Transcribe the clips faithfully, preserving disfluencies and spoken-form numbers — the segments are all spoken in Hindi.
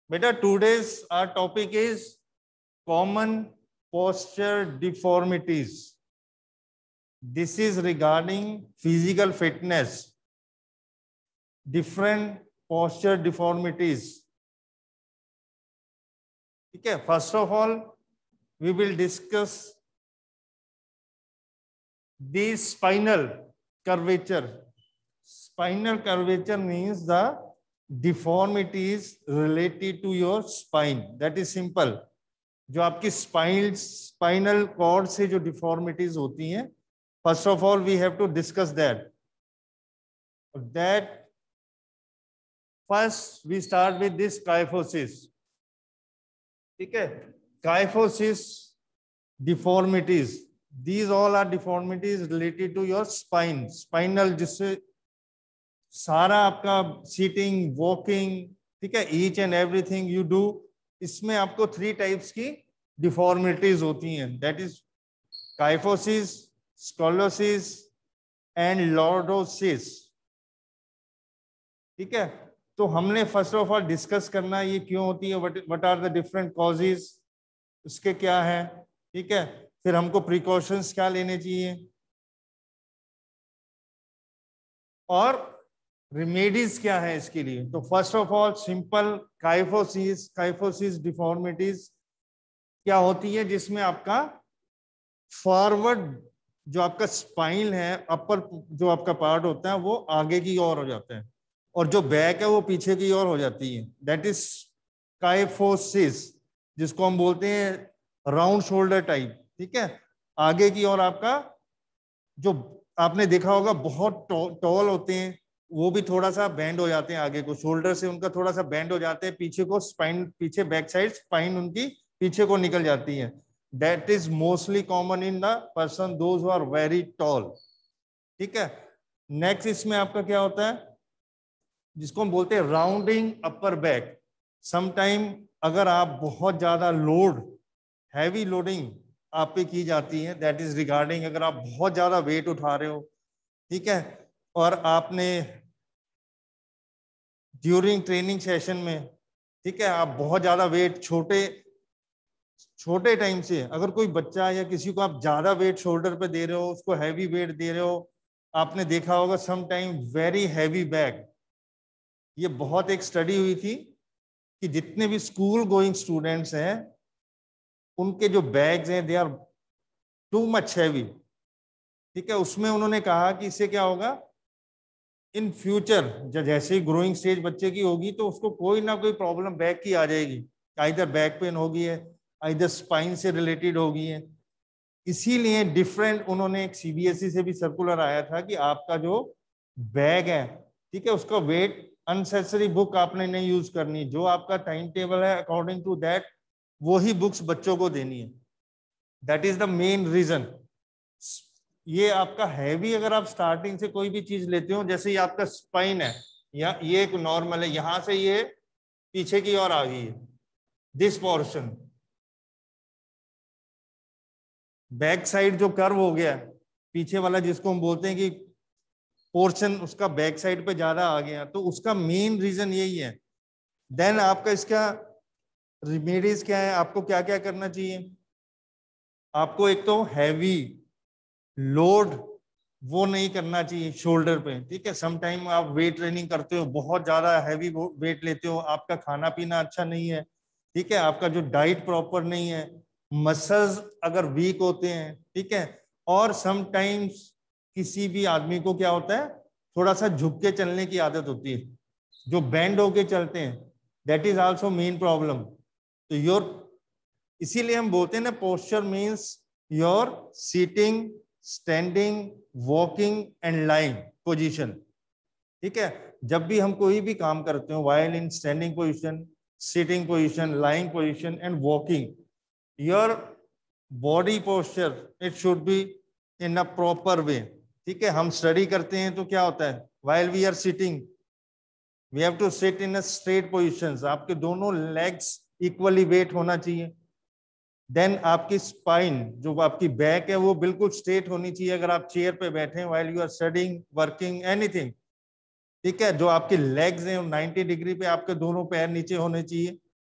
बेटा today's our topic is common posture deformities. This is regarding physical fitness, different posture deformities. ठीक है, first of all we will discuss the spinal curvature. Spinal curvature means the deformities related to your spine. That is simple. जो आपकी स्पाइन स्पाइनल कॉर्ड से जो डिफॉर्मिटीज होती हैं, first of all we have to discuss that that first we start with this kyphosis. ठीक है, kyphosis deformities, these all are deformities related to your spine, spinal, जिससे सारा आपका सीटिंग, वॉकिंग, ठीक है, each and everything you do, इसमें आपको थ्री टाइप्स की डिफॉर्मिटीज होती हैं. That is kyphosis, scoliosis and lordosis. ठीक है, तो हमने फर्स्ट ऑफ ऑल डिस्कस करना ये क्यों होती है, what are the different causes, उसके क्या है. ठीक है, फिर हमको प्रिकॉशंस क्या लेने चाहिए और रेमेडीज क्या है इसके लिए. तो first of all simple kyphosis kyphosis deformities क्या होती है, जिसमें आपका फॉरवर्ड जो आपका स्पाइन है, अपर जो आपका पार्ट होता है वो आगे की ओर हो जाता है और जो बैक है वो पीछे की ओर हो जाती है. दैट इज काइफोसिस, जिसको हम बोलते हैं राउंड शोल्डर टाइप. ठीक है, आगे की ओर आपका जो आपने देखा होगा बहुत टॉल होते हैं, वो भी थोड़ा सा बेंड हो जाते हैं आगे को, शोल्डर से उनका थोड़ा सा बेंड हो जाते हैं, पीछे को स्पाइन, पीछे बैक साइड स्पाइन उनकी पीछे को निकल जाती है. That is mostly common in the person those who are very tall. ठीक है, नेक्स्ट इसमें आपका क्या होता है, जिसको हम बोलते हैं राउंडिंग अपर बैक. समटाइम अगर आप बहुत ज्यादा लोड, हैवी लोडिंग आप पे की जाती है, दैट इज रिगार्डिंग अगर आप बहुत ज्यादा वेट उठा रहे हो, ठीक है, और आपने ड्यूरिंग ट्रेनिंग सेशन में, ठीक है, आप बहुत ज्यादा वेट छोटे छोटे टाइम से, अगर कोई बच्चा या किसी को आप ज्यादा वेट शोल्डर पे दे रहे हो, उसको हैवी वेट दे रहे हो, आपने देखा होगा some time very heavy bag. ये बहुत एक स्टडी हुई थी कि जितने भी स्कूल गोइंग स्टूडेंट्स हैं उनके जो बैग्स हैं they are too much heavy. ठीक है, उसमें उन्होंने कहा कि इससे क्या होगा इन फ्यूचर, जैसे ही ग्रोइंग स्टेज बच्चे की होगी तो उसको कोई ना कोई प्रॉब्लम बैक की आ जाएगी, आइदर बैक पेन होगी है, आइदर स्पाइन से रिलेटेड होगी है. इसीलिए डिफरेंट उन्होंने एक सीबीएसई से भी सर्कुलर आया था कि आपका जो बैग है, ठीक है, उसका वेट, अननेसेसरी बुक आपने नहीं यूज करनी, जो आपका टाइम टेबल है अकॉर्डिंग टू दैट वो ही बुक्स बच्चों को देनी है. That is the main reason. ये आपका हैवी, अगर आप स्टार्टिंग से कोई भी चीज लेते हो, जैसे ये आपका स्पाइन है, या ये एक नॉर्मल है, यहां से ये पीछे की ओर आ गई है, दिस पोर्शन, बैक साइड जो कर्व हो गया पीछे वाला, जिसको हम बोलते हैं कि पोर्शन उसका बैक साइड पे ज्यादा आ गया, तो उसका मेन रीजन यही है. देन आपका इसका रेमेडीज क्या है, आपको क्या क्या करना चाहिए. आपको एक तो हैवी लोड वो नहीं करना चाहिए शोल्डर पे. ठीक है, सम टाइम आप वेट ट्रेनिंग करते हो, बहुत ज्यादा हैवी वेट लेते हो, आपका खाना पीना अच्छा नहीं है, ठीक है, आपका जो डाइट प्रॉपर नहीं है, मसल्स अगर वीक होते हैं, ठीक है, और सम टाइम्स किसी भी आदमी को क्या होता है, थोड़ा सा झुक के चलने की आदत होती है, जो बेंड होके चलते हैं, that is also main problem. तो योर, इसीलिए हम बोलते हैं ना, posture means your sitting, standing, walking and lying position. ठीक है, जब भी हम कोई भी काम करते हो, while in standing position, sitting position, lying position and walking, your body posture it should be in a proper way. ठीक है, हम स्टडी करते हैं तो क्या होता है, while we are sitting we have to sit in a straight positions, आपके दोनों लेग्स इक्वली वेट होना चाहिए. देन आपकी स्पाइन, जो आपकी बैक है, वो बिल्कुल स्ट्रेट होनी चाहिए अगर आप चेयर पे बैठे हैं while you are studying, working, anything. ठीक है, जो आपकी लेग्स हैं नाइंटी डिग्री पे आपके दोनों पैर नीचे होने चाहिए.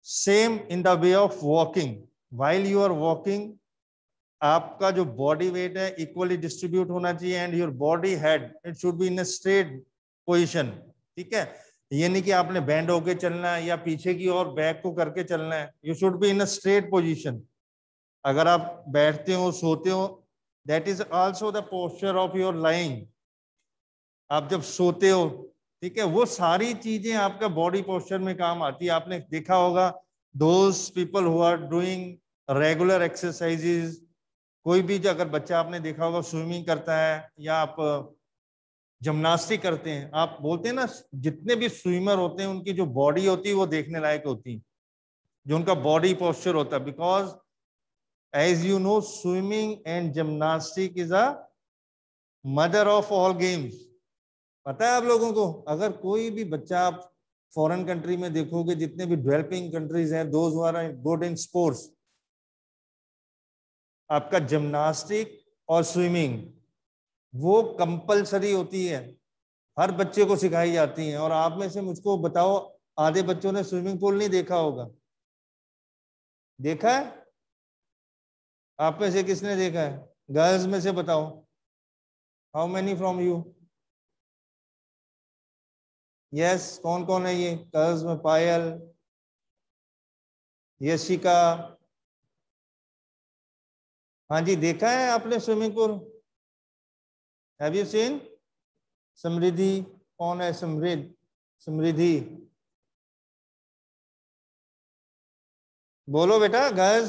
Same in the way of walking, while you are walking आपका जो बॉडी वेट है इक्वली डिस्ट्रीब्यूट होना चाहिए and your body head it should be in a straight position. ठीक है, ये नहीं कि आपने बैंड होके चलना है या पीछे की ओर बैक को करके चलना है, you should be in a straight position. अगर आप बैठते हो सोते हो that is also the posture of your lying. आप जब सोते हो, ठीक है, वो सारी चीजें आपका बॉडी पोस्चर में काम आती है। आपने देखा होगा those people who are doing regular exercises, कोई भी जो अगर बच्चा आपने देखा होगा स्विमिंग करता है या आप जिम्नास्टिक करते हैं, आप बोलते हैं ना जितने भी स्विमर होते हैं उनकी जो बॉडी होती है वो देखने लायक होती है, जो उनका बॉडी पोस्चर होता है। Because as you know swimming and gymnastic is a mother of all games. पता है आप लोगों को, अगर कोई भी बच्चा आप फॉरेन कंट्री में देखोगे, जितने भी डेवलपिंग कंट्रीज हैं, those who are good in sports, आपका जिम्नास्टिक और स्विमिंग वो कंपलसरी होती है, हर बच्चे को सिखाई जाती है। और आप में से मुझको बताओ आधे बच्चों ने स्विमिंग पूल नहीं देखा होगा, देखा है? आप में से किसने देखा है? गर्ल्स में से बताओ, how many from you? Yes, कौन कौन है ये गर्ल्स में? पायल, यशिका, हाँ जी, देखा है आपने swimming pool? Have you seen? Samriddhi, कौन है समृद्ध? समृद्धि बोलो बेटा, गर्ल्स?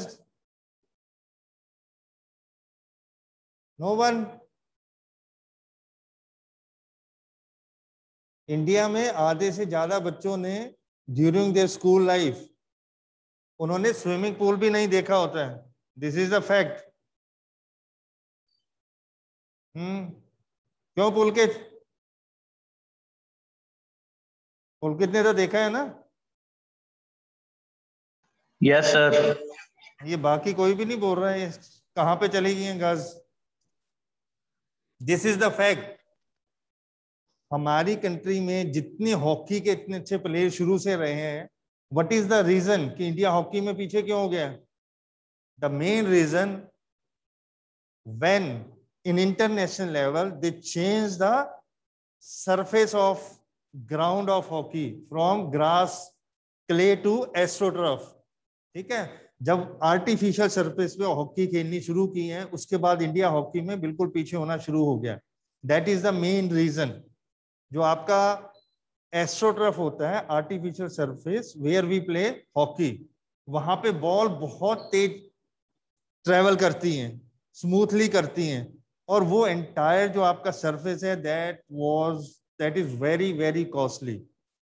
No one? इंडिया में आधे से ज्यादा बच्चों ने ड्यूरिंग देयर स्कूल लाइफ उन्होंने स्विमिंग पूल भी नहीं देखा होता है। This is the fact. Hmm क्यों पुलकित? पुलकित ने तो देखा है ना? Yes sir. ये बाकी कोई भी नहीं बोल रहा है, कहाँ पे चली गई हैं girls? This is the fact. हमारी कंट्री में जितने हॉकी के इतने अच्छे प्लेयर शुरू से रहे हैं, व्हाट इज द रीजन कि इंडिया हॉकी में पीछे क्यों हो गया? The main reason, when in international level they change the surface of ground of hockey from grass clay to astroturf. ठीक है, जब आर्टिफिशियल सरफेस पे हॉकी खेलनी शुरू की है उसके बाद इंडिया हॉकी में बिल्कुल पीछे होना शुरू हो गया। That is the main reason. जो आपका एस्ट्रोटर्फ होता है, artificial surface where we play hockey, वहां पे बॉल बहुत तेज ट्रेवल करती हैं, स्मूथली करती हैं, और वो एंटायर जो आपका सरफेस है that was that is very very costly.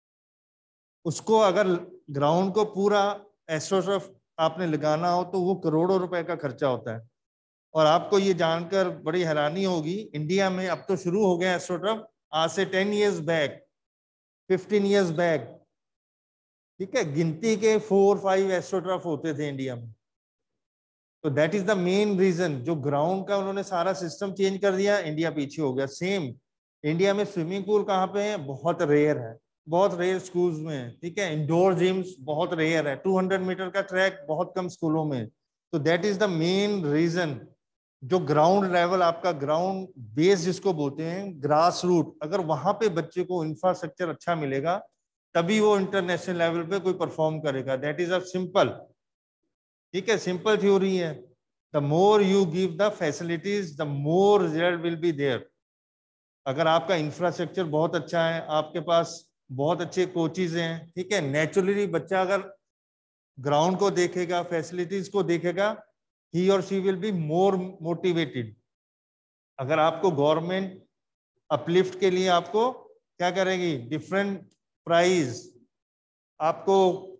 उसको अगर ग्राउंड को पूरा एस्ट्रोटर्फ आपने लगाना हो तो वो करोड़ों रुपए का खर्चा होता है। और आपको ये जानकर बड़ी हैरानी होगी, इंडिया में अब तो शुरू हो गया एस्ट्रोटर्फ, आज से ten years back, fifteen years back, ठीक है, गिनती के फोर फाइव एस्ट्रोटर्फ होते थे इंडिया में। तो that is the main reason, जो ग्राउंड का उन्होंने सारा सिस्टम चेंज कर दिया, इंडिया पीछे हो गया। सेम इंडिया में स्विमिंग पूल कहाँ पे है? बहुत रेयर है, बहुत रेयर स्कूल्स में है। ठीक है, इंडोर जिम्स बहुत रेयर है, टू हंड्रेड मीटर का ट्रैक बहुत कम स्कूलों में। तो that is the main reason. जो ग्राउंड लेवल आपका ग्राउंड बेस जिसको बोलते हैं, ग्रास रूट, अगर वहां पे बच्चे को इंफ्रास्ट्रक्चर अच्छा मिलेगा तभी वो इंटरनेशनल लेवल पे कोई परफॉर्म करेगा। दैट इज अ सिंपल, ठीक है, सिंपल थ्योरी है। The more you give the facilities the more result will be there. अगर आपका इंफ्रास्ट्रक्चर बहुत अच्छा है, आपके पास बहुत अच्छे कोचेज हैं, ठीक है, नेचुरली बच्चा अगर ग्राउंड को देखेगा, फैसिलिटीज को देखेगा, he or she will be more motivated। अगर आपको गवर्नमेंट अपलिफ्ट के लिए आपको क्या करेगी? डिफरेंट प्राइज, आपको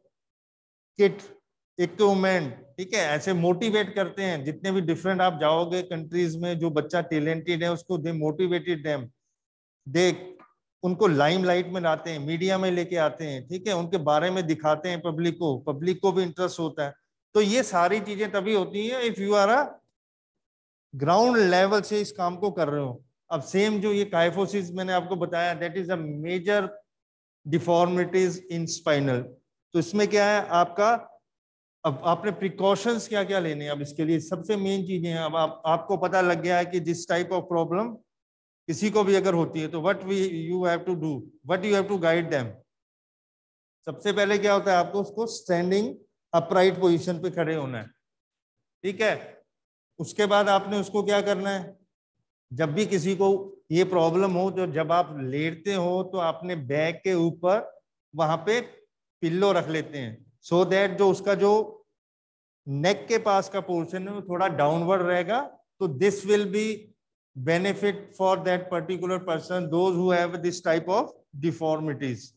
किट, इक्विपमेंट, ठीक है, ऐसे मोटिवेट करते हैं। जितने भी डिफरेंट आप जाओगे कंट्रीज में, जो बच्चा टैलेंटेड है उसको दे मोटिवेटेड देम, देख उनको लाइमलाइट में लाते हैं, मीडिया में लेके आते हैं, ठीक है, उनके बारे में दिखाते हैं पब्लिक को, पब्लिक को भी इंटरेस्ट होता है। तो ये सारी चीजें तभी होती हैं if you are a ground level से इस काम को कर रहे हो। अब सेम जो ये काइफोसिस मैंने आपको बताया, that is a major deformities in spinal. तो इसमें क्या है आपका, अब आपने प्रिकॉशंस क्या क्या लेने हैं। अब इसके लिए सबसे मेन चीजें हैं। अब आप, आपको पता लग गया है कि दिस टाइप ऑफ प्रॉब्लम किसी को भी अगर होती है तो what we you have to do, what you have to guide them. सबसे पहले क्या होता है, आपको उसको स्टैंडिंग अपराइट पोजीशन पे खड़े होना है, ठीक है। उसके बाद आपने उसको क्या करना है, जब भी किसी को ये प्रॉब्लम हो तो जब आप लेटते हो तो आपने बैक के ऊपर वहां पे पिल्लो रख लेते हैं, सो so दैट जो उसका जो नेक के पास का पोर्शन है वो थोड़ा डाउनवर्ड रहेगा। तो this will be benefit for that particular person those who have this type of deformities.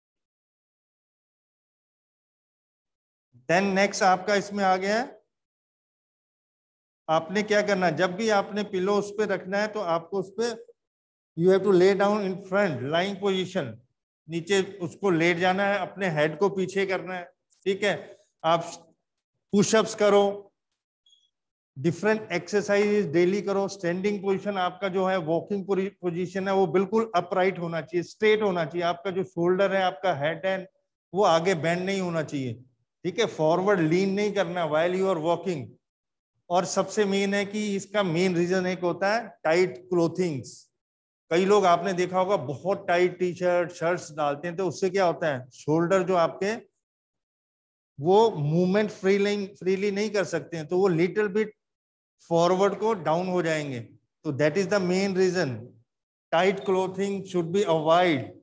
Then next आपका इसमें आ गया है, आपने क्या करना है, जब भी आपने पिलो उस पर रखना है तो आपको उस पर you have to lay down in front lying position, नीचे उसको लेट जाना है, अपने हेड को पीछे करना है, ठीक है। आप पुशअप्स करो, डिफरेंट एक्सरसाइज डेली करो। स्टैंडिंग पोजीशन आपका जो है वॉकिंग पोजीशन है वो बिल्कुल अपराइट होना चाहिए, स्ट्रेट होना चाहिए। आपका जो शोल्डर है, आपका हेड एंड वो आगे बेंड नहीं होना चाहिए, ठीक है। फॉरवर्ड लीन नहीं करना व्हाइल यू आर वॉकिंग। और सबसे मेन है कि इसका मेन रीजन एक होता है टाइट क्लोथिंग्स। कई लोग आपने देखा होगा बहुत टाइट टी शर्ट शर्ट्स डालते हैं, तो उससे क्या होता है, शोल्डर जो आपके वो मूवमेंट फ्रीली फ्रीली नहीं कर सकते हैं, तो वो लिटिल बिट फॉरवर्ड को डाउन हो जाएंगे। तो that is the main reason, tight clothing should be avoid.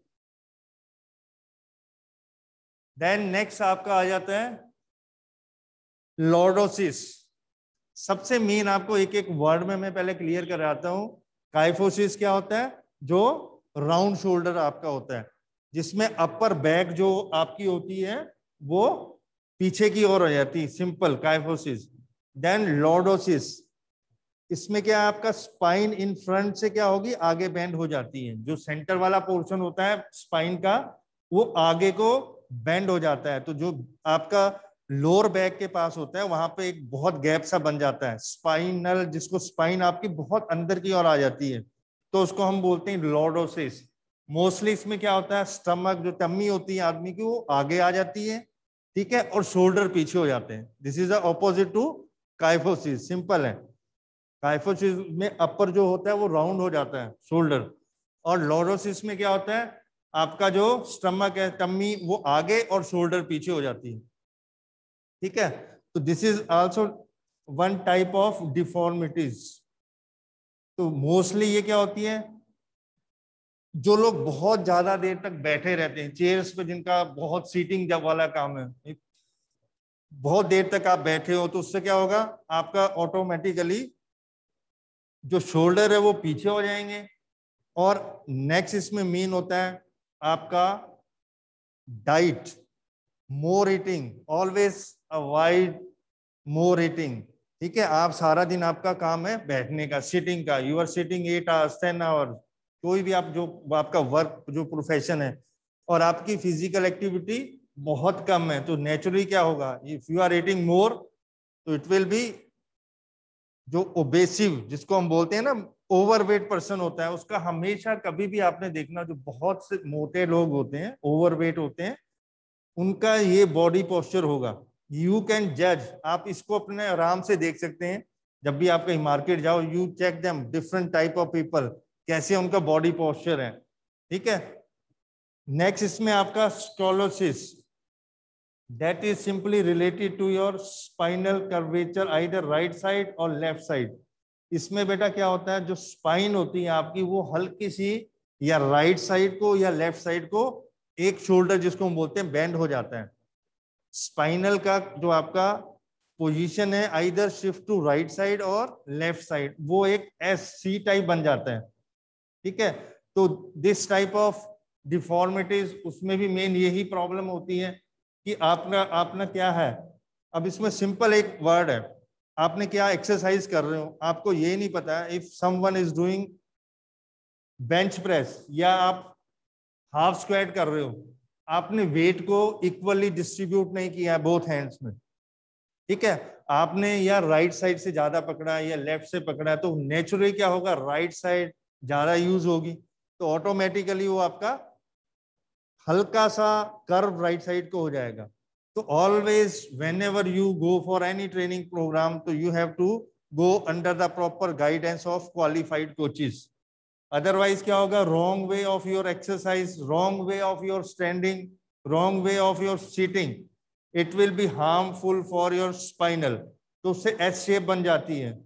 Then next आपका आ जाता है लॉर्डोसिस। सबसे मेन आपको एक एक वर्ड में मैं पहले क्लियर कराता हूं। काइफोसिस क्या होता है, जो राउंड शोल्डर आपका होता है, जिसमें अपर बैक जो आपकी होती है वो पीछे की ओर हो जाती है, सिंपल काइफोसिस। देन लॉर्डोसिस, इसमें क्या है, आपका स्पाइन इन फ्रंट से क्या होगी, आगे बेंड हो जाती है। जो सेंटर वाला पोर्शन होता है स्पाइन का वो आगे को बेंड हो जाता है। तो जो आपका लोअर बैक के पास होता है वहां पे एक बहुत गैप सा बन जाता है, स्पाइनल, जिसको स्पाइन आपकी बहुत अंदर की ओर आ जाती है, तो उसको हम बोलते हैं लॉर्डोसिस। मोस्टली इसमें क्या होता है, स्टमक जो टम्मी होती है आदमी की वो आगे आ जाती है, ठीक है, और शोल्डर पीछे हो जाते हैं। This is the opposite to kyphosis, simple है। काइफोसिस में अपर जो होता है वो राउंड हो जाता है शोल्डर, और लॉर्डोसिस में क्या होता है, आपका जो स्टमक है टम्मी वो आगे और शोल्डर पीछे हो जाती है, ठीक है। तो this is also one type of deformities. तो मोस्टली ये क्या होती है, जो लोग बहुत ज्यादा देर तक बैठे रहते हैं चेयर्स पे, जिनका बहुत सीटिंग जब वाला काम है, बहुत देर तक आप बैठे हो, तो उससे क्या होगा, आपका ऑटोमेटिकली जो शोल्डर है वो पीछे हो जाएंगे। और नेक्स्ट इसमें मेन होता है आपका diet, more eating, always avoid more eating, ठीक है। आप सारा दिन आपका काम है बैठने का, सिटिंग का, you are sitting eight hours ten hours, कोई भी आप जो आपका वर्क जो प्रोफेशन है, और आपकी फिजिकल एक्टिविटी बहुत कम है, तो नेचुरली क्या होगा, if you are eating more तो इट विल बी, जो ओबेसिव जिसको हम बोलते हैं ना, ओवरवेट पर्सन होता है, उसका हमेशा कभी भी आपने देखना, जो बहुत से मोटे लोग होते हैं ओवरवेट होते हैं, उनका ये बॉडी पोस्चर होगा। यू कैन जज, आप इसको अपने आराम से देख सकते हैं। जब भी आप कहीं मार्केट जाओ, you check them, different type of people, कैसे उनका बॉडी पोस्चर है, ठीक है। नेक्स्ट इसमें आपका scoliosis, that is simply related to your spinal curvature, either right side और लेफ्ट साइड। इसमें बेटा क्या होता है, जो स्पाइन होती है आपकी वो हल्की सी या राइट साइड को या लेफ्ट साइड को, एक शोल्डर जिसको हम बोलते हैं बेंड हो जाता है। स्पाइनल का जो आपका पोजीशन है either shift to right side और लेफ्ट साइड, वो एक एस सी टाइप बन जाता है, ठीक है। तो दिस टाइप ऑफ डिफॉर्मिटीज, उसमें भी मेन यही प्रॉब्लम होती है कि आपका आपने क्या है, अब इसमें सिंपल एक वर्ड है, आपने क्या एक्सरसाइज कर रहे हो, आपको ये नहीं पता है, if someone is doing bench press या आप हाफ स्क्वाट कर रहे हो, आपने वेट को इक्वली डिस्ट्रीब्यूट नहीं किया है बोथ हैंड्स में, ठीक है। आपने या राइट साइड से ज्यादा पकड़ा है या लेफ्ट से पकड़ा है, तो नेचुरली क्या होगा, राइट साइड ज्यादा यूज होगी, तो ऑटोमेटिकली वो आपका हल्का सा कर्व राइट साइड को हो जाएगा। तो always whenever you go for any training programme, तो you have to go under the proper guidance of qualified coaches. Otherwise क्या होगा, wrong way of your exercise, wrong way of your standing, wrong way of your sitting, it will be harmful for your spinal. तो उससे एस शेप बन जाती है.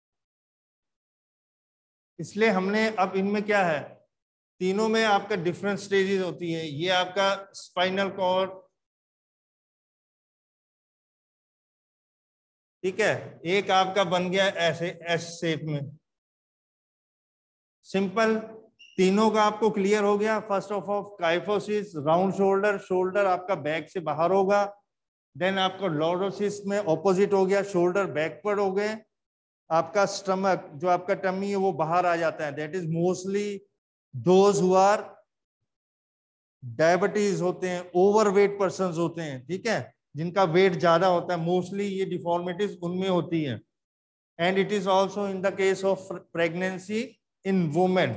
इसलिए हमने अब इनमें क्या है, तीनों में आपका डिफरेंट स्टेजेस होती है. ये आपका स्पाइनल कॉर्ड, ठीक है, एक आपका बन गया ऐसे एस शेप में. सिंपल, तीनों का आपको क्लियर हो गया. First of all kyphosis, round shoulder, shoulder आपका बैक से बाहर होगा. देन आपका लॉर्डोसिस में ऑपोजिट हो गया, शोल्डर बैकवर्ड हो गए. आपका स्टमक, जो आपका टमी है, वो बाहर आ जाता है. That is mostly those who are diabetes होते हैं, ओवरवेट पर्सन होते हैं, ठीक है, जिनका वेट ज्यादा होता है, मोस्टली ये डिफॉर्मिटीज उनमें होती है. And it is also in the case of pregnancy in women.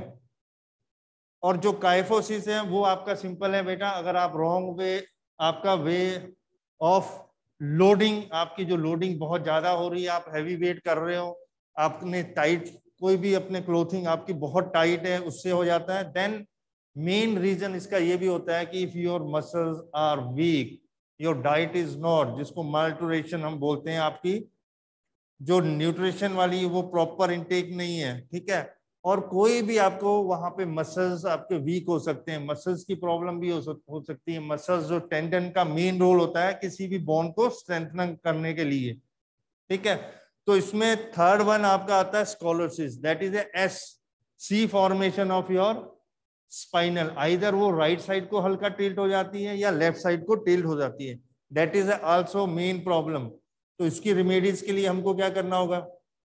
और जो काइफोसिस है वो आपका सिंपल है बेटा, अगर आप रॉन्ग वे, आपका वे ऑफ लोडिंग, आपकी जो लोडिंग बहुत ज्यादा हो रही है, आप हैवी वेट कर रहे हो, आपने टाइट, कोई भी अपने क्लोथिंग आपकी बहुत टाइट है, उससे हो जाता है. देन मेन रीजन इसका ये भी होता है कि if your muscles are weak, your diet is not, जिसको माल्टूरेशन हम बोलते हैं, आपकी जो न्यूट्रिशन वाली वो प्रॉपर इनटेक नहीं है, ठीक है. और कोई भी आपको वहां पे मसल्स आपके वीक हो सकते हैं, मसल्स की प्रॉब्लम भी हो, सक, हो सकती है. मसल्स जो टेंडन का मेन रोल होता है किसी भी बोन को स्ट्रेंथन करने के लिए, ठीक है. तो इसमें थर्ड वन आपका आता है scoliosis. That is S C formation of your spinal. Either वो राइट साइड को हल्का टिल्ट हो जाती है या लेफ्ट साइड को टिल्ट हो जाती है. That is also main problem. तो इसकी रेमेडीज के लिए हमको क्या करना होगा,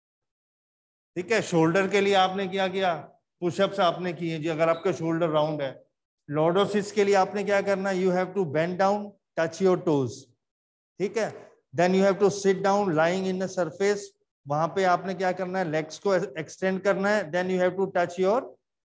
ठीक है. शोल्डर के लिए आपने क्या किया, पुशअप्स आपने किए जी, अगर आपका शोल्डर राउंड है. लॉर्डोसिस के लिए आपने क्या करना, you have to bend down, touch your toes, ठीक है. Then you have to sit down lying in the surface. वहां पे आपने क्या करना है, लेग्स को एक्सटेंड करना है. Then you have to touch your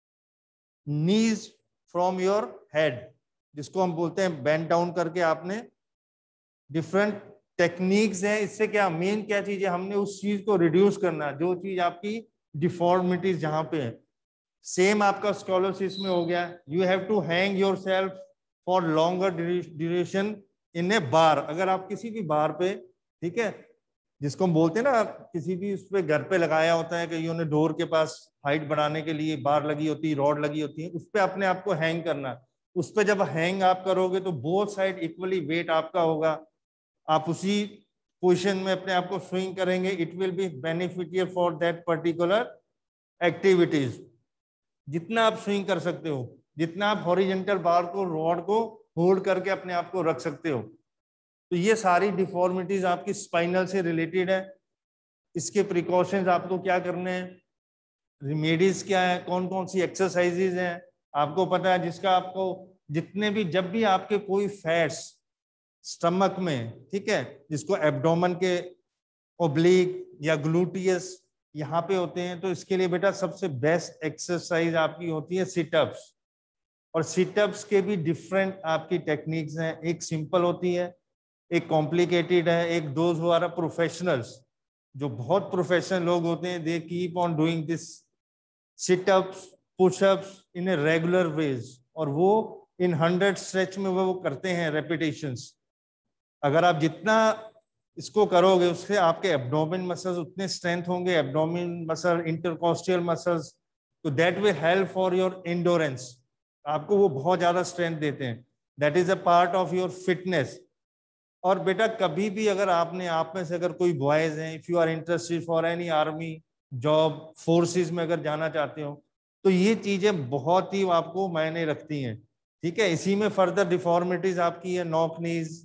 knees from your head, जिसको हम बोलते हैं बेंड डाउन करके. आपने डिफरेंट टेक्निक्स हैं. इससे क्या मेन क्या चीज है, हमने उस चीज को रिड्यूस करना है, जो चीज आपकी डिफॉर्मिटीज जहां पे है. सेम आपका स्कोलोसिस में हो गया. You have to hang your self for longer duration in a bar. अगर आप किसी भी बार पे, ठीक है, जिसको हम बोलते हैं ना, किसी भी उस पे घर पे लगाया होता है, कईयों ने डोर के पास हाइट बढ़ाने के लिए बार लगी होती है, रॉड लगी होती है, उस पे अपने आप को हैंग करना. उस पे जब हैंग आप करोगे तो बोथ साइड इक्वली वेट आपका होगा. आप उसी पोजीशन में अपने आप को स्विंग करेंगे. It will be beneficial for that particular activities. जितना आप स्विंग कर सकते हो, जितना आप हॉरिजॉन्टल बार को, रॉड को होल्ड करके अपने आप को रख सकते हो. तो ये सारी डिफॉर्मिटीज आपकी स्पाइनल से रिलेटेड है. इसके प्रिकॉशंस आपको क्या करने हैं, रेमेडीज क्या है, कौन कौन सी एक्सरसाइजेज हैं, आपको पता है. जिसका आपको जितने भी, जब भी आपके कोई फैट्स स्टमक में, ठीक है, जिसको एब्डोमेन के ओब्लिक या ग्लूटियस यहाँ पे होते हैं, तो इसके लिए बेटा सबसे बेस्ट एक्सरसाइज आपकी होती है सिटअप्स. और सिटअप्स के भी डिफरेंट आपकी टेक्निक्स हैं. एक सिंपल होती है, एक कॉम्प्लिकेटेड है. एक दोज हु आर प्रोफेशनल्स, जो बहुत प्रोफेशनल लोग होते हैं, they keep on doing this situps, pushups in a regular ways, और वो इन हंड्रेड स्ट्रेच में वो करते हैं रेपिटेशंस. अगर आप जितना इसको करोगे, उससे आपके एब्डोमेन मसल्स उतने स्ट्रेंथ होंगे, एब्डोमेन मसल, इंटरकॉस्टियल मसल्स, तो that will help for your endurance. आपको वो बहुत ज्यादा स्ट्रेंथ देते हैं. That is a part of your fitness. और बेटा कभी भी अगर आपने, आप में से अगर कोई बॉयज हैं, if you are interested for any army job, forces में अगर जाना चाहते हो, तो ये चीजें बहुत ही आपको मायने रखती हैं, ठीक है. इसी में फर्दर डिफॉर्मिटीज आपकी है, knock knees,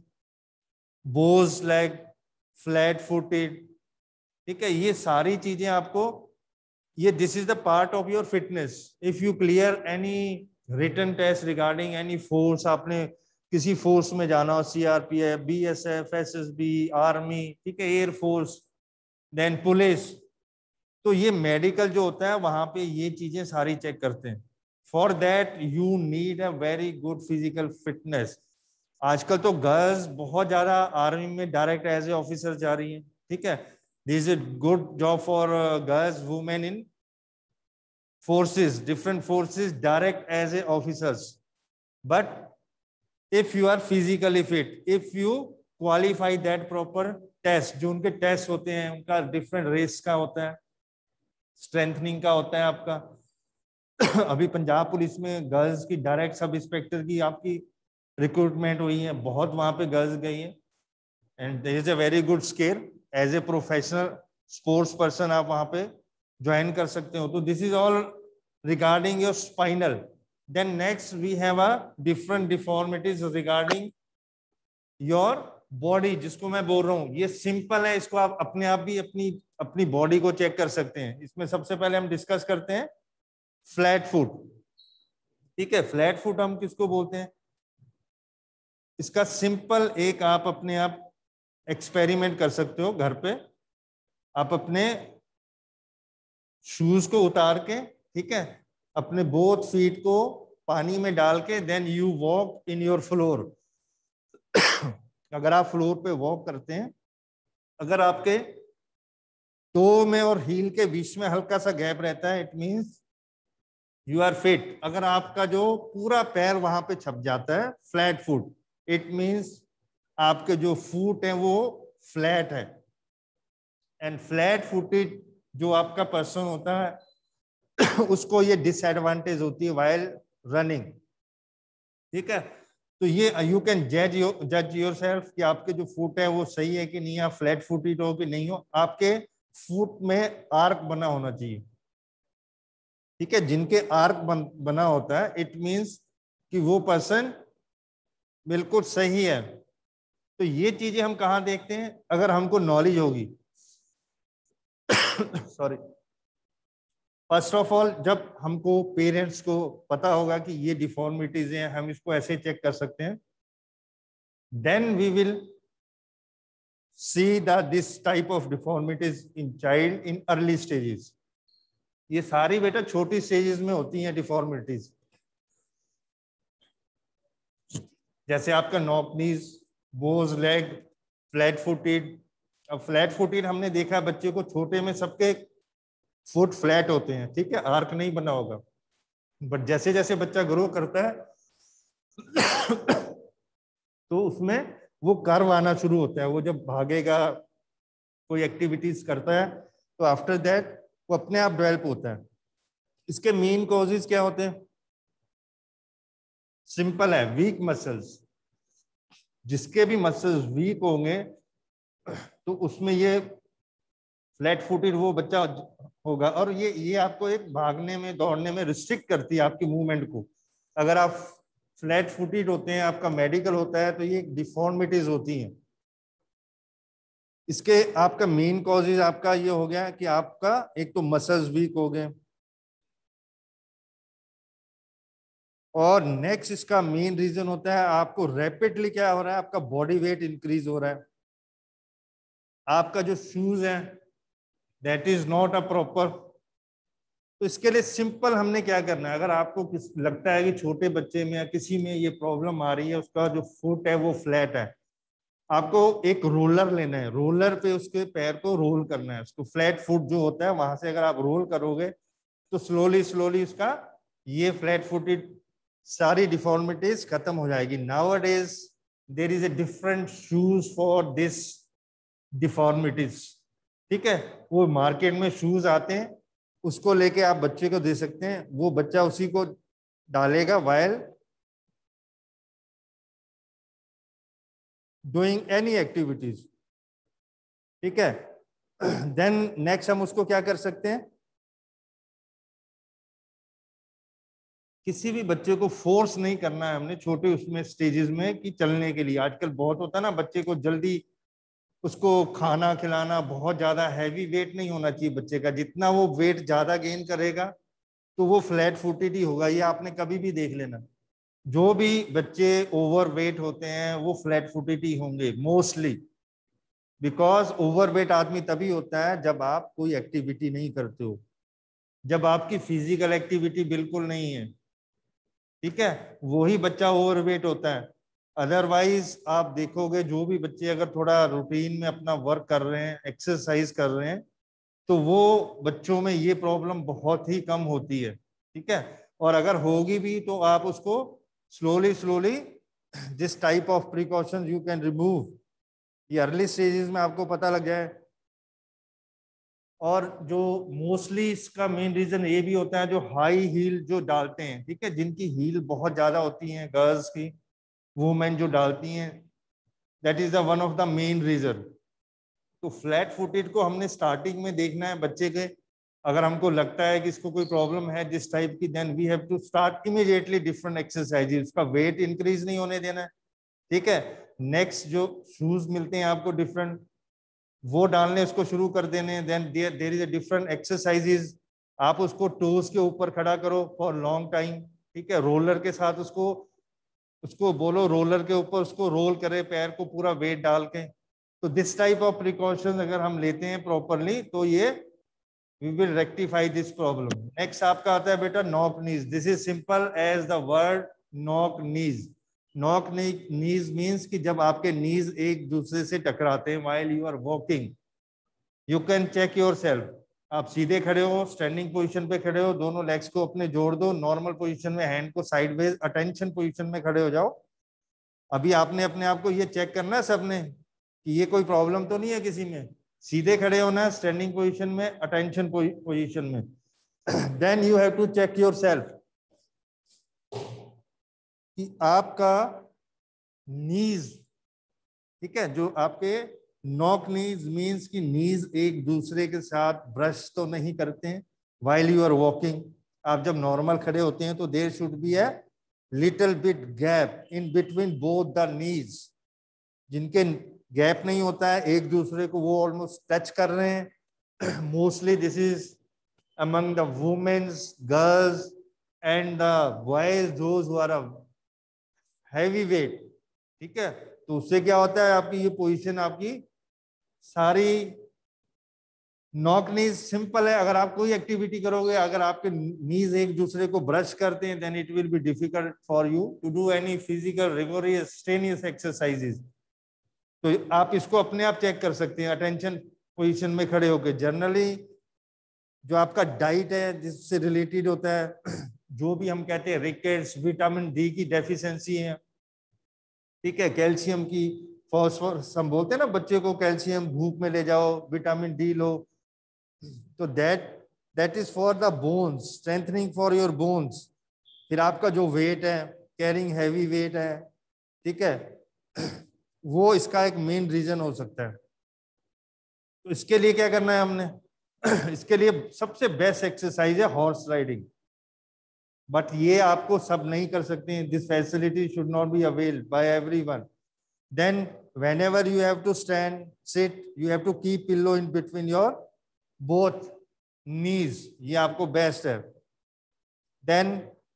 bows leg, flat footed, ठीक है. ये सारी चीजें आपको, ये this is the part of your fitness. If you clear any written test regarding any force, आपने किसी फोर्स में जाना हो, सीआरपीएफ, बीएसएफ, एसएसबी, आर्मी, ठीक है, एयरफोर्स, देन पुलिस, तो ये मेडिकल जो होता है वहां पे ये चीजें सारी चेक करते हैं. For that you need a very good physical fitness. आजकल तो गर्ल्स बहुत ज्यादा आर्मी में डायरेक्ट एज ए ऑफिसर जा रही हैं, ठीक है। This is good job for girls women in forces, different forces direct as a officers. But if you are physically fit, if you qualify that proper test, जो उनके टेस्ट होते हैं उनका डिफरेंट रेस का होता है, स्ट्रेंथनिंग का होता है आपका। अभी पंजाब पुलिस में गर्ल्स की डायरेक्ट सब इंस्पेक्टर की आपकी रिक्रूटमेंट हुई है, बहुत वहां पे गर्ल्स गई हैं, and there is a very good scale. As a professional sports person आप वहां पे ज्वाइन कर सकते हो। तो this is all regarding your spinal. Then next we have a different deformities regarding your body, जिसको मैं बोल रहा हूँ ये सिंपल है, इसको आप अपने आप भी अपनी अपनी बॉडी को चेक कर सकते हैं। इसमें सबसे पहले हम डिस्कस करते हैं फ्लैट फुट, ठीक है। फ्लैट फुट हम किसको बोलते हैं? इसका सिंपल एक आप अपने आप एक्सपेरिमेंट कर सकते हो घर पे। आप अपने शूज को उतार के, ठीक है, अपने बोथ फीट को पानी में डाल के then you walk in your floor. अगर आप फ्लोर पे वॉक करते हैं, अगर आपके टो में और हील के बीच में हल्का सा गैप रहता है, it means you are fit. अगर आपका जो पूरा पैर वहां पे छप जाता है फ्लैट फुट, इट मींस आपके जो फुट है वो फ्लैट है। एंड फ्लैट फुटेड जो आपका पर्सन होता है उसको ये डिसएडवांटेज होती है व्हाइल रनिंग, ठीक है। तो ये यू कैन जज जज योरसेल्फ कि आपके जो फुट है वो सही है कि नहीं, आप फ्लैट फुटेड हो कि नहीं हो। आपके फुट में आर्क बना होना चाहिए, ठीक है। जिनके आर्क बन, बना होता है इट मींस कि वो पर्सन बिल्कुल सही है। तो ये चीजें हम कहाँ देखते हैं? अगर हमको नॉलेज होगी सॉरी फर्स्ट ऑफ ऑल, जब हमको पेरेंट्स को पता होगा कि ये डिफॉर्मिटीज हैं, हम इसको ऐसे चेक कर सकते हैं, then we will see the this type of deformities in child in early stages. ये सारी बेटा छोटी स्टेजेस में होती हैं डिफॉर्मिटीज, जैसे आपका knock knees, bows leg, flat footed. अब फ्लैट फुटेड हमने देखा बच्चे को छोटे में सबके फुट फ्लैट होते हैं, ठीक है, आर्क नहीं बना होगा। बट जैसे जैसे बच्चा ग्रो करता है तो उसमें वो कर्व आना शुरू होता है। वो जब भागेगा, कोई एक्टिविटीज करता है, तो आफ्टर दैट वो अपने आप डेवलप होता है। इसके मेन कॉजेज क्या होते हैं? सिंपल है, वीक मसल्स। जिसके भी मसल्स वीक होंगे तो उसमें ये फ्लैट फुटेड वो बच्चा होगा। और ये ये आपको एक भागने में, दौड़ने में रिस्ट्रिक्ट करती है आपकी मूवमेंट को। अगर आप फ्लैट फुटेड होते हैं, आपका मेडिकल होता है, तो ये डिफॉर्मिटीज होती हैं। इसके आपका मेन कॉजेज आपका ये हो गया कि आपका एक तो मसल्स वीक हो गए, और नेक्स्ट इसका मेन रीजन होता है आपको रैपिडली क्या हो रहा है, आपका बॉडी वेट इंक्रीज हो रहा है। आपका जो शूज है that is not a proper. तो इसके लिए सिंपल हमने क्या करना है, अगर आपको किस लगता है कि छोटे बच्चे में या किसी में ये प्रॉब्लम आ रही है, उसका जो फुट है वो फ्लैट है, आपको एक रोलर लेना है। रोलर पे उसके पैर को रोल करना है। उसको फ्लैट फुट जो होता है वहां से अगर आप रोल करोगे तो स्लोली स्लोली उसका ये फ्लैट फुटेड सारी डिफॉर्मिटीज खत्म हो जाएगी। Nowadays there is a different shoes for this deformities, ठीक है। वो मार्केट में शूज आते हैं, उसको लेके आप बच्चे को दे सकते हैं, वो बच्चा उसी को डालेगा व्हाइल डूइंग एनी एक्टिविटीज, ठीक है। देन नेक्स्ट हम उसको क्या कर सकते हैं, किसी भी बच्चे को फोर्स नहीं करना है हमने छोटे उसमें स्टेजेस में कि चलने के लिए। आजकल बहुत होता है ना, बच्चे को जल्दी उसको खाना खिलाना, बहुत ज्यादा हैवी वेट नहीं होना चाहिए बच्चे का। जितना वो वेट ज्यादा गेन करेगा तो वो फ्लैट फुटेड ही होगा। ये आपने कभी भी देख लेना, जो भी बच्चे ओवर वेट होते हैं वो फ्लैट फुटेड ही होंगे मोस्टली। बिकॉज ओवर वेट आदमी तभी होता है जब आप कोई एक्टिविटी नहीं करते हो, जब आपकी फिजिकल एक्टिविटी बिल्कुल नहीं है, ठीक है, वही बच्चा ओवर वेट होता है। अदरवाइज आप देखोगे जो भी बच्चे अगर थोड़ा रूटीन में अपना वर्क कर रहे हैं, एक्सरसाइज कर रहे हैं, तो वो बच्चों में ये प्रॉब्लम बहुत ही कम होती है, ठीक है। और अगर होगी भी तो आप उसको स्लोली स्लोली जिस type of precaution you can remove, ये अर्ली स्टेजेस में आपको पता लग जाए। और जो मोस्टली इसका मेन रीजन ये भी होता है जो हाई हील जो डालते हैं, ठीक है, जिनकी हील बहुत ज्यादा होती हैं, गर्ल्स की, वुमेन जो डालती हैं, that is the one of the main reason. तो फ्लैट फुटेड को हमने स्टार्टिंग में देखना है बच्चे के। अगर हमको लगता है कि इसको कोई प्रॉब्लम है जिस टाइप की, then we have to start immediately different exercises. उसका वेट इंक्रीज नहीं होने देना है, ठीक है। नेक्स्ट जो शूज मिलते हैं आपको डिफरेंट, वो डालने उसको शुरू कर देने। Then there is a different exercises, आप उसको टोज के ऊपर खड़ा करो फॉर लॉन्ग टाइम, ठीक है। रोलर के साथ उसको उसको बोलो रोलर के ऊपर उसको रोल करे पैर को पूरा वेट डाल के। तो दिस टाइप ऑफ प्रिकॉशन अगर हम लेते हैं प्रॉपरली तो ये we will rectify this problem. Next आपका आता है बेटा knock knees. This is simple as the word knock knees. Knock knees means कि जब आपके नीज एक दूसरे से टकराते हैं while you are walking, you can check your self. आप सीधे खड़े हो, स्टैंडिंग पोजीशन पे खड़े हो, दोनों लेग्स को अपने जोड़ दो, नॉर्मल पोजीशन में हैंड को साइडवेज अटेंशन पोजीशन में खड़े हो जाओ। अभी आपने अपने आप को ये चेक करना है सबने कि ये कोई प्रॉब्लम तो नहीं है किसी में। सीधे खड़े होना है स्टैंडिंग पोजीशन में, अटेंशन पोजीशन में। Then you have to check your self कि आपका नीज, ठीक है, जो आपके नॉक नीज मीन्स की नीज एक दूसरे के साथ ब्रश तो नहीं करते हैं व्हाइल यू आर वॉकिंग। आप जब नॉर्मल खड़े होते हैं तो there should be a little bit gap in between both the knees. जिनके गैप नहीं होता है एक दूसरे को, वो ऑलमोस्ट टच कर रहे हैं। Mostly this is among the womens, girls and the boys those who are heavy weight, ठीक है। तो उससे क्या होता है, आपकी ये पोजीशन आपकी सारी नॉक नीज सिंपल है। अगर आप कोई एक्टिविटी करोगे, अगर आपके नीज एक दूसरे को ब्रश करते हैं, then it will be difficult for you to do any physical rigorous strenuous exercises. तो आप इसको अपने आप चेक कर सकते हैं अटेंशन पोजीशन में खड़े होकर। जनरली जो आपका डाइट है जिससे रिलेटेड होता है, जो भी हम कहते हैं रिकेट्स, विटामिन डी की डेफिशिएंसी है, ठीक है, कैल्शियम की, फॉस्फोरस, हम बोलते हैं ना बच्चे को कैल्शियम धूप में ले जाओ, विटामिन डी लो, तो that that is for the bones, strengthening for your bones. फिर आपका जो वेट है, कैरिंग हैवी वेट है, ठीक है, वो इसका एक मेन रीजन हो सकता है। तो इसके लिए क्या करना है हमने, इसके लिए सबसे बेस्ट एक्सरसाइज है हॉर्स राइडिंग। बट ये आपको सब नहीं कर सकते हैं, this facility should not be availed by everyone. Then whenever you have to stand, sit, you have to keep pillow in between your both knees, ये आपको बेस्ट है। देन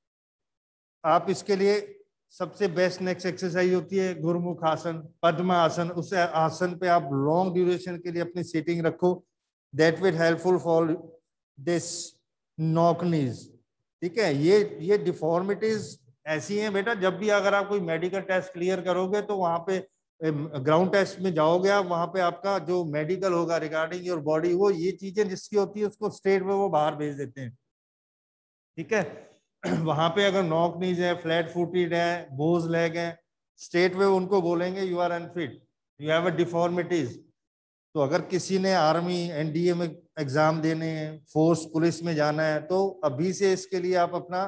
आप इसके लिए सबसे बेस्ट नेक्स्ट एक्सरसाइज होती है गुरुमुख आसन, पद्म आसन। उस आसन पे आप लॉन्ग ड्यूरेशन के लिए अपनी सीटिंग रखो, that will helpful for this knock knees, ठीक है। ये ये डिफॉर्मिटीज ऐसी हैं बेटा, जब भी अगर आप कोई मेडिकल टेस्ट क्लियर करोगे तो वहां पे ग्राउंड टेस्ट में जाओगे आप, वहां पे आपका जो मेडिकल होगा रिगार्डिंग योर बॉडी, वो ये चीजें जिसकी होती है उसको स्टेट में वो बाहर भेज देते हैं, ठीक है। वहां पे अगर नॉक नीज है, फ्लैट फुटेड है, बोज लेग है, स्टेट में उनको बोलेंगे you are unfit, you have a deformities. तो अगर किसी ने आर्मी, एनडीए में एग्जाम देने हैं, फोर्स पुलिस में जाना है, तो अभी से इसके लिए आप अपना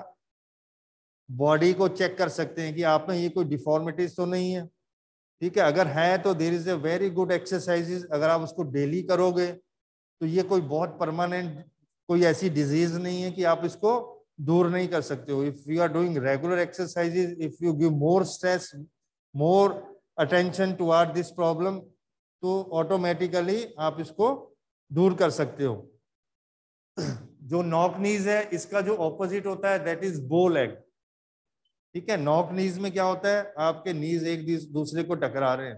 बॉडी को चेक कर सकते हैं कि आप में ये कोई डिफॉर्मिटीज तो नहीं है, ठीक है। अगर है तो there is a very good exercises, अगर आप उसको डेली करोगे तो ये कोई बहुत परमानेंट कोई ऐसी डिजीज नहीं है कि आप इसको दूर नहीं कर सकते हो। If you are doing regular exercises, if you give more stress, more attention toward this problem, तो ऑटोमेटिकली आप इसको दूर कर सकते हो। जो नॉक नीज है इसका जो ऑपोजिट होता है दैट इज बो लेग, ठीक है। नॉक नीज में क्या होता है, आपके नीज एक दूसरे को टकरा रहे हैं,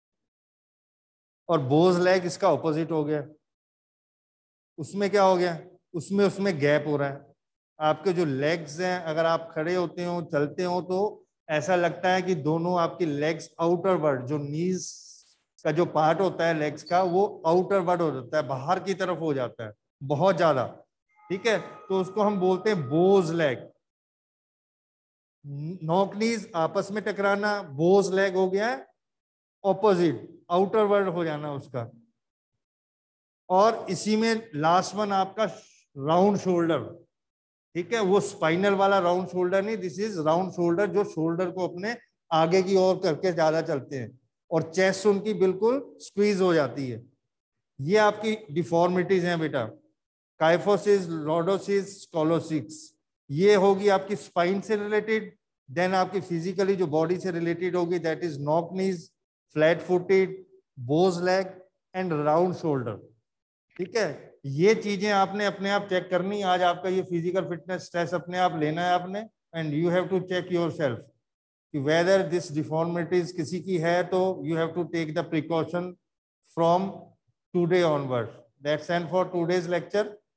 और बोज लेग इसका ऑपोजिट हो गया। उसमें क्या हो गया, उसमें उसमें गैप हो रहा है। आपके जो लेग्स हैं, अगर आप खड़े होते हो, चलते हो, तो ऐसा लगता है कि दोनों आपकी लेग्स आउटर वर्ड, जो नीज का जो पार्ट होता है लेग्स का, वो आउटर वर्ड हो जाता है, बाहर की तरफ हो जाता है बहुत ज्यादा। ठीक है, तो उसको हम बोलते हैं बोज लेग। नॉक नीज आपस में टकराना, बोज लेग हो गया है ऑपोजिट, आउटर वर्ड हो जाना उसका। और इसी में लास्ट वन आपका राउंड शोल्डर। ठीक है, वो स्पाइनल वाला राउंड शोल्डर नहीं, दिस इज राउंड शोल्डर, जो शोल्डर को अपने आगे की ओर करके ज्यादा चलते हैं और चेस्ट उनकी बिल्कुल स्क्वीज हो जाती है। ये आपकी डिफॉर्मिटीज हैं बेटा, काइफोसिस, लॉर्डोसिस, स्कोलोसिस। ये होगी आपकी स्पाइन से रिलेटेड। देन आपकी फिजिकली जो बॉडी से रिलेटेड होगी, that is knock knees, flat footed, bows leg and round shoulder. ठीक है, ये चीजें आपने अपने आप चेक करनी। आज आपका ये फिजिकल फिटनेस टेस्ट अपने आप लेना है आपने, and you have to check yourself कि वेदर दिस डिफॉर्मिटीज किसी की है, तो you have to take the precaution from today onward. That's end for today's lecture.